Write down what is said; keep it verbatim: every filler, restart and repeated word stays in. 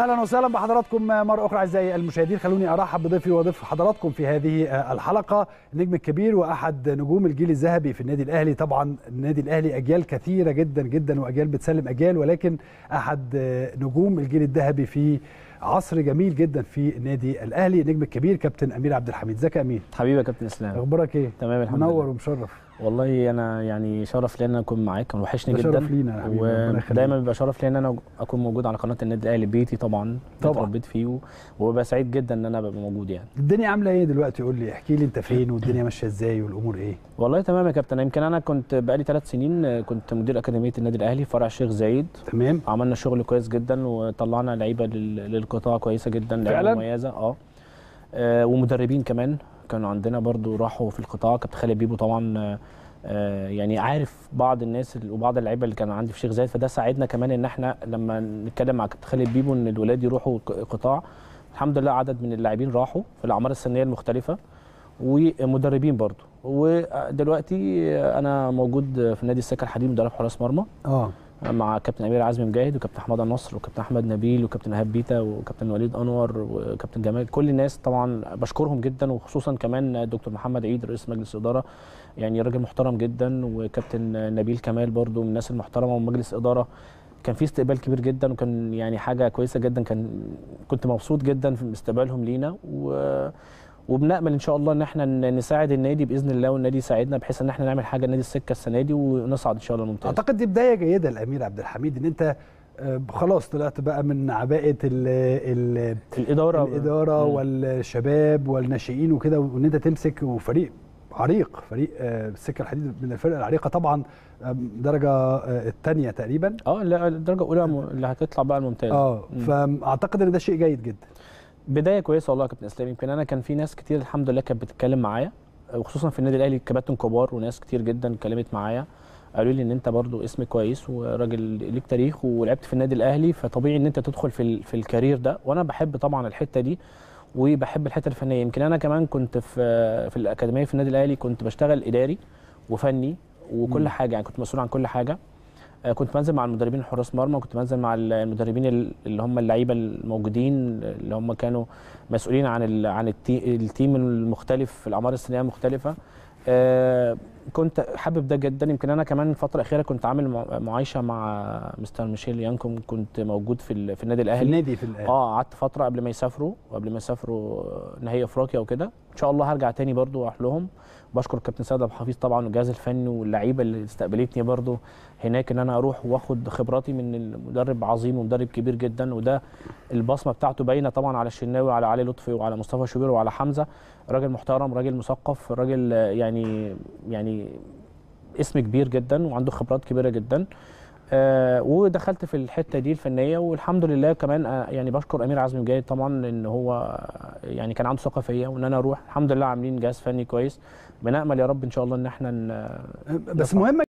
اهلا وسهلا بحضراتكم مره اخرى اعزائي المشاهدين. خلوني ارحب بضيفي وضيف حضراتكم في هذه الحلقه النجم الكبير واحد نجوم الجيل الذهبي في النادي الاهلي. طبعا النادي الاهلي اجيال كثيره جدا جدا واجيال بتسلم اجيال، ولكن احد نجوم الجيل الذهبي في عصر جميل جدا في النادي الاهلي، النجم الكبير كابتن امير عبد الحميد. ازيك يا امير؟ حبيبي يا كابتن اسلام، اخبارك ايه؟ تمام الحمد لله. منور ومشرف والله انا يعني شرف لي ان انا اكون معاك، كان وحشني جدا. شرف لينا يا حبيبي، ودايما بيبقى شرف لي ان انا اكون موجود على قناه النادي الاهلي، بيتي طبعا طبعا اتربيت فيه، وببقى سعيد جدا ان انا ابقى موجود. يعني الدنيا عامله ايه دلوقتي؟ قول لي، احكي لي انت فين والدنيا ماشيه ازاي والامور ايه؟ والله تمام يا كابتن. يمكن انا كنت بقالي ثلاث سنين كنت مدير اكاديميه النادي الاهلي فرع الشيخ زايد. تمام. عملنا شغل كويس جدا وطلعنا لعيبه للقطاع كويسه جدا، لعيبه مميزه. اه آه، ومدربين كمان كانوا عندنا برضو راحوا في القطاع. كابتن خالد بيبو طبعا آه يعني عارف بعض الناس وبعض اللعيبه اللي كانوا عندي في الشيخ زايد، فده ساعدنا كمان ان احنا لما نتكلم مع كابتن خالد بيبو ان الولاد يروحوا قطاع. الحمد لله عدد من اللاعبين راحوا في الاعمار السنيه المختلفه ومدربين برضو. ودلوقتي انا موجود في نادي السكه الحديد مدرب حراس مرمى اه مع كابتن امير عزمي مجاهد وكابتن حماده النصر وكابتن احمد نبيل وكابتن ايهاب بيتا وكابتن وليد انور وكابتن جمال. كل الناس طبعا بشكرهم جدا، وخصوصا كمان الدكتور محمد عيد رئيس مجلس الاداره، يعني راجل محترم جدا، وكابتن نبيل كمال برضو من الناس المحترمه، ومجلس اداره كان في استقبال كبير جدا، وكان يعني حاجه كويسه جدا. كان كنت مبسوط جدا في استقبالهم لينا، و وبنامل ان شاء الله ان احنا نساعد النادي باذن الله، والنادي يساعدنا بحيث ان احنا نعمل حاجه نادي السكه السنه دي ونصعد ان شاء الله الممتاز. اعتقد دي بدايه جيده لامير عبد الحميد، ان انت خلاص طلعت بقى من عباءه ال ال الاداره الاداره م. والشباب والناشئين وكده، وان انت تمسك وفريق عريق، فريق السكه الحديد من الفرق العريقه طبعا، درجه الثانيه تقريبا. اه لا الدرجه الاولى اللي هتطلع بقى الممتاز. اه فاعتقد ان ده شيء جيد جدا، بدايه كويسه والله يا كابتن اسلام. يمكن انا كان في ناس كتير الحمد لله كانت بتتكلم معايا، وخصوصا في النادي الاهلي كباتن كبار وناس كتير جدا اتكلمت معايا، قالوا لي ان انت برضو اسم كويس وراجل ليك تاريخ ولعبت في النادي الاهلي، فطبيعي ان انت تدخل في في الكارير ده. وانا بحب طبعا الحته دي وبحب الحته الفنيه. يمكن انا كمان كنت في في الاكاديميه في النادي الاهلي كنت بشتغل اداري وفني وكل م. حاجه، يعني كنت مسؤول عن كل حاجه. كنت بنزل مع المدربين حراس مرمى، وكنت بنزل مع المدربين اللي هم اللعيبه الموجودين اللي هم كانوا مسؤولين عن عن التيم المختلف في الاعمار السنيه المختلفه. كنت حابب ده جدا. يمكن انا كمان الفتره الاخيره كنت عامل معايشه مع مستر ميشيل يانكوم، كنت موجود في في النادي الاهلي. في النادي في الاهلي اه قعدت فتره قبل ما يسافروا وقبل ما يسافروا نهائي افريقيا وكده. ان شاء الله هرجع تاني برضو واروح لهم. بشكر الكابتن سيد ابو حفيظ طبعا والجهاز الفني واللعيبه اللي استقبلتني برضو هناك، ان انا اروح واخد خبراتي من المدرب عظيم ومدرب كبير جدا، وده البصمه بتاعته باينه طبعا على الشناوي وعلى علي لطفي وعلى مصطفى شوبير وعلى حمزه. راجل محترم، راجل مثقف، راجل يعني يعني اسم كبير جدا وعنده خبرات كبيره جدا. آه ودخلت في الحته دي الفنيه، والحمد لله كمان آه يعني بشكر امير عزمي مجاهد طبعا ان هو يعني كان عنده ثقه فيا وان انا اروح. الحمد لله عاملين جهاز فني كويس، بنامل يا رب ان شاء الله ان احنا بس مهم